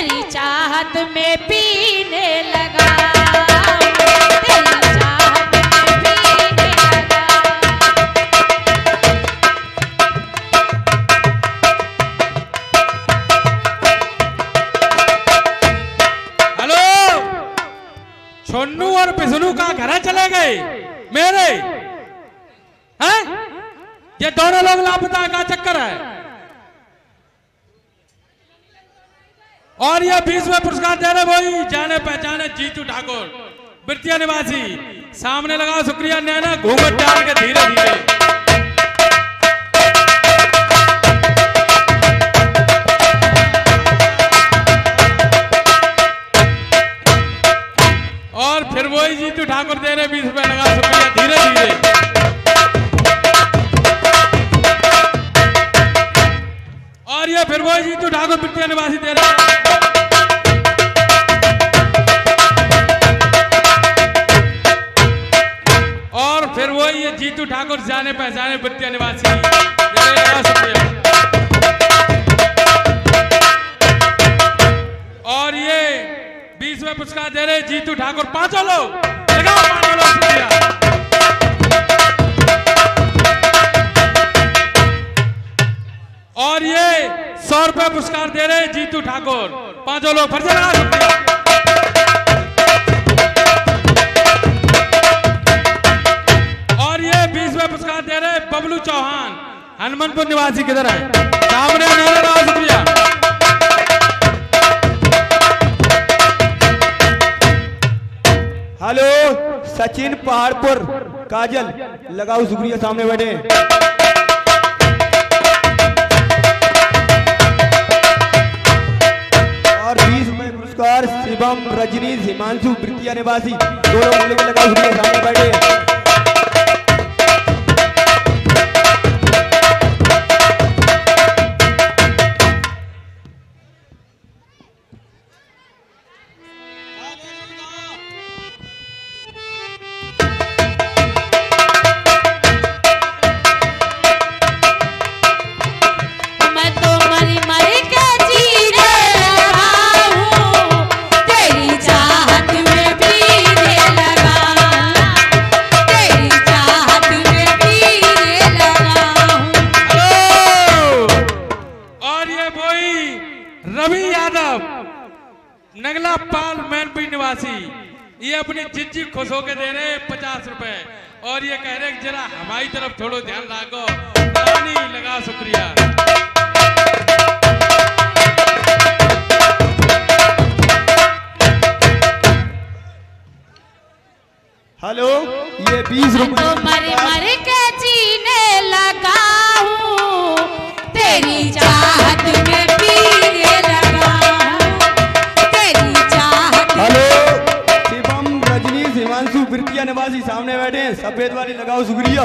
तेरी चाहत में पीने लगा, तेरी चाहत में पीने लगा। हेलो, छोन्नू और पिसनू का घर चले गए मेरे हैं? ये दोनों लोग लापता का चक्कर है। और ये 20वें पुरस्कार दे रहे वही जाने पहचाने जीतू ठाकुर, बिरतिया निवासी। सामने लगा, शुक्रिया। नैना घूंघट डाल के धीरे धीरे। और फिर वही जीतू ठाकुर दे रहे 20 रुपए लगा, शुक्रिया। धीरे धीरे। और ये फिर वही जीतू ठाकुर, बिरतिया निवासी दे रहे। और फिर वही ये जीतू ठाकुर जाने पहचाने बिरतिया निवासी। और ये 20वें पुरस्कार दे रहे जीतू ठाकुर। पांचों लोग लगाओ, पांचों लोग शुक्रिया। और ये 100 रुपए पुरस्कार दे रहे जीतू ठाकुर। पांचों लोग फिर से लगा, शुक्रिया। और ये 20वें पुरस्कार दे रहे बबलू चौहान, हनुमानपुर निवासी। किधर है? सामने नजर आओ, शुक्रिया। हेलो, सचिन पहाड़पुर काजल लगाओ, शुक्रिया। सामने बैठे। और 20 रुपए पुरस्कार शिवम रजनीश हिमांशु बिरतिया निवासी। दोनों बोले के लगाओ, शुक्रिया। सामने बैठे। रवि यादव, नगला पाल मैनपुरी निवासी। ये अपनी जिज्जी खुश होके दे रहे 50 रुपए। और ये कह रहे जरा हमारी तरफ थोड़ा ध्यान लागो, पानी लगा, शुक्रिया। हेलो, ये 20 रुपए। तो मर मर के जीने लगा हूँ, तेरी चाहत में पीने लगा हूँ, तेरी चाहत। हेलो, शिवम रजनीश हिमांशु बिरतिया निवासी। सामने बैठे। सफेद वाली लगाओ, शुक्रिया।